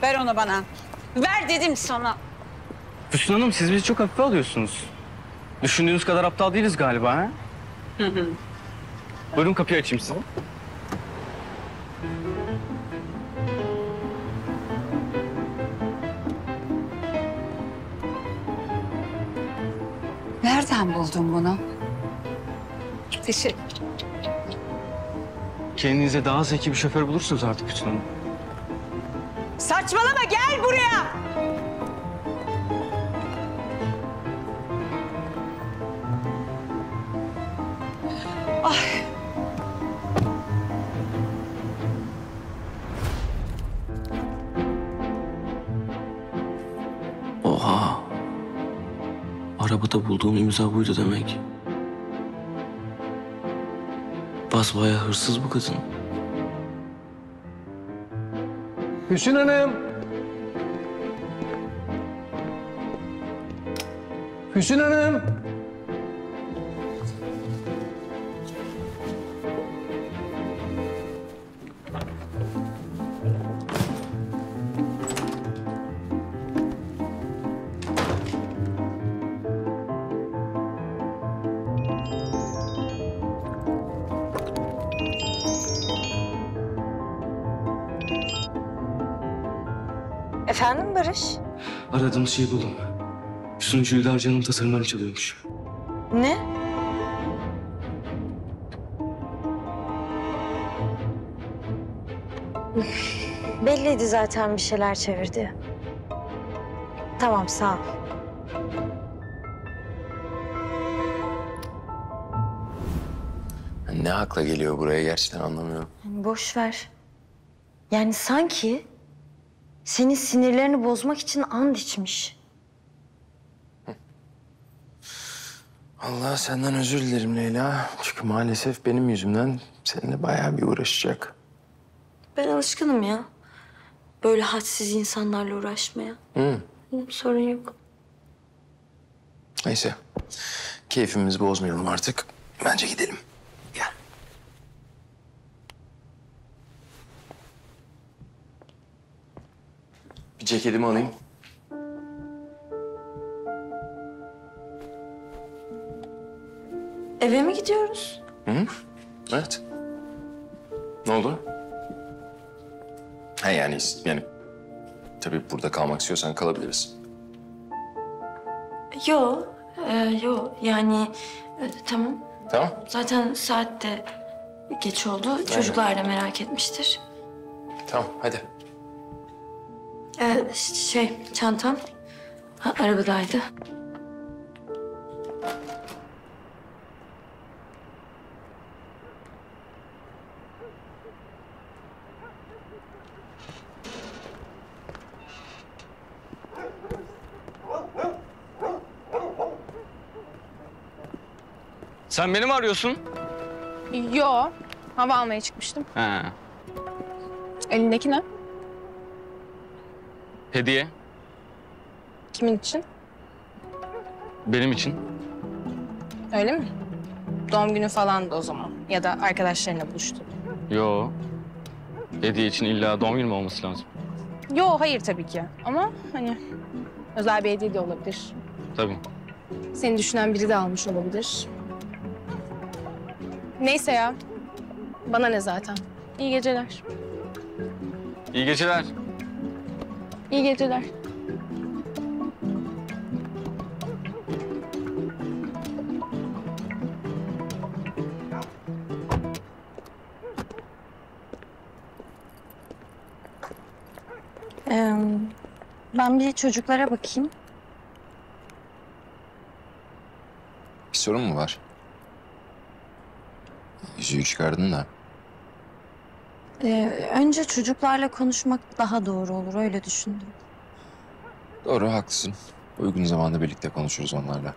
Ver onu bana. Ver dedim sana. Füsun Hanım, siz bizi çok hafife alıyorsunuz. Düşündüğünüz kadar aptal değiliz galiba, ha? Buyurun, kapıyı açayım size. Nereden buldun bunu? Teşekkür. Kendinize daha zeki bir şoför bulursunuz artık Füsun Hanım. Saçmalama, gel buraya. Ay. Oha. Arabada bulduğum imza buydu demek. Basbayağı hırsız bu kadın. Füsun Hanım. Füsun Hanım. Efendim Barış? Aradığımız şeyi buldum. Füsun Jülde Arcan'ın tasarımlarını çalıyormuş. Ne? Belliydi zaten bir şeyler çevirdi. Tamam sağ ol. Ne akla geliyor buraya gerçekten anlamıyorum. Boş ver. Yani sanki senin sinirlerini bozmak için and içmiş. Allah senden özür dilerim Leyla. Çünkü maalesef benim yüzümden seninle bayağı bir uğraşacak. Ben alışkınım ya. Böyle hadsiz insanlarla uğraşmaya. Sorun yok. Neyse. Keyfimizi bozmayalım artık. Bence gidelim. Gel. Bir ceketimi alayım. Eve mi gidiyoruz? Hı? Evet. Ne oldu? Ha yani tabii burada kalmak istiyorsan kalabiliriz. Yo, yo. Yani tamam. Tamam. Zaten saat de geç oldu. Çocuklar da merak etmiştir. Tamam hadi. Çantam arabadaydı. Sen beni mi arıyorsun? Yo, hava almaya çıkmıştım. Ha. Elindeki ne? Hediye. Kimin için? Benim için. Öyle mi? Doğum günü falan da o zaman. Ya da arkadaşlarına buluştu. Yo. Hediye için illa doğum günü mü olması lazım? Yo, hayır tabii ki. Ama hani özel bir hediye de olabilir. Tabii. Seni düşünen biri de almış olabilir. Neyse ya. Bana ne zaten. İyi geceler. İyi geceler. İyi geceler. Ben bir çocuklara bakayım. Bir sorun mu var? Yüzüğü çıkardın da. Önce çocuklarla konuşmak daha doğru olur, öyle düşündüm. Doğru, haklısın. Uygun zamanda birlikte konuşuruz onlarla.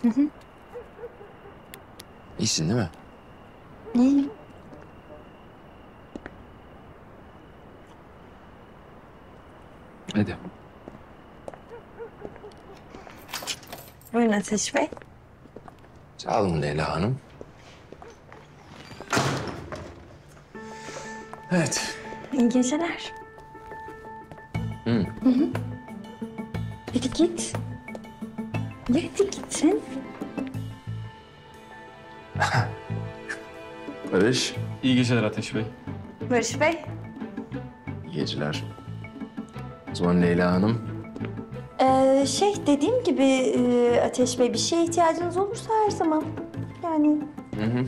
İyisin değil mi? İyiyim. Hadi. Buyurun Ateş Bey. Sağ olun Leyla Hanım. Evet. İyi geceler. Hadi git. Hadi git sen. Barış. İyi geceler Ateş Bey. Barış Bey. İyi geceler. O zaman Leyla Hanım. Dediğim gibi Ateş Bey, bir şeye ihtiyacınız olursa her zaman. Yani Hı hı.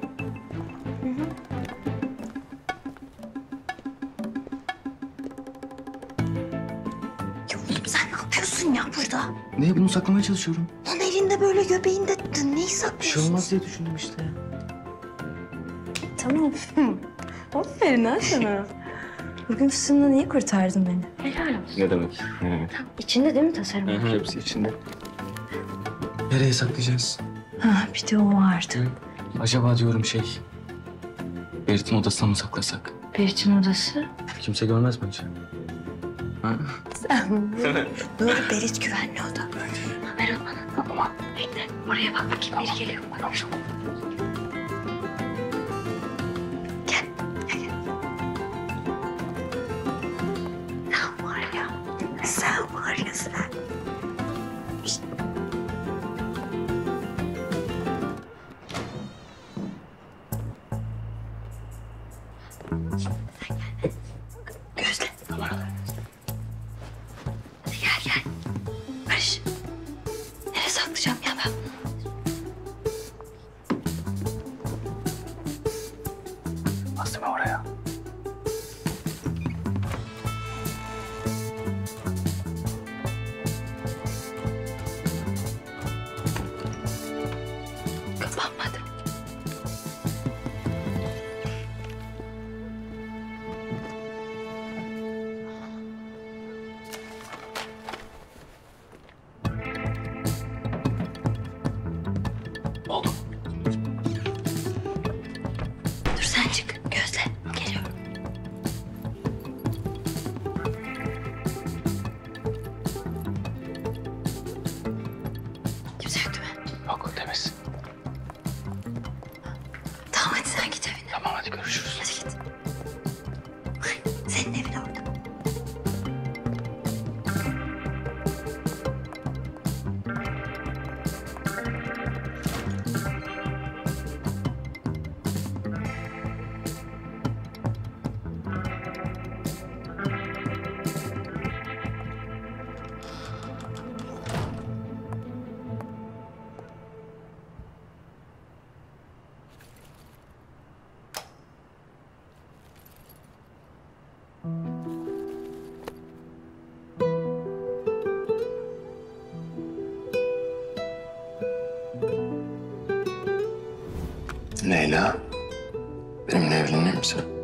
ya oğlum sen ne yapıyorsun ya burada? Ne? Bunu saklamaya çalışıyorum. Lan elinde böyle göbeğinde neyi Bir şey saklıyorsun? olmaz diye düşündüm işte. Tamam. Aferin ha sana. Bugün Füsun'la niye kurtardın beni? Helal olsun. Ne demek? Ne demek? İçinde değil mi tasarım? Hepsi içinde. Nereye saklayacağız? Ha, bir de o vardı. Acaba diyorum Berit'in odasına mı saklasak? Berit'in odası. Kimse görmez bence. Ha? Doğru, Berit güvenli oda. Ver onu bana. Tamam. Bekle. Oraya bak bakayım biri geliyor mu? Gel. Gel. Sen var ya. Sen var ya sen. Şişt. Gözle. Hadi gel. Barış. Nereye saklayacağım ya ben? Bastım oraya. Kapanmadı. Oldu. Dur sen çık. Gözle. Geliyorum. Kimse yok değil mi? Yok temiz. Tamam hadi sen git evine. Tamam hadi görüşürüz. Hadi git. Senin evin orada. Leyla. Benimle evlenir misin?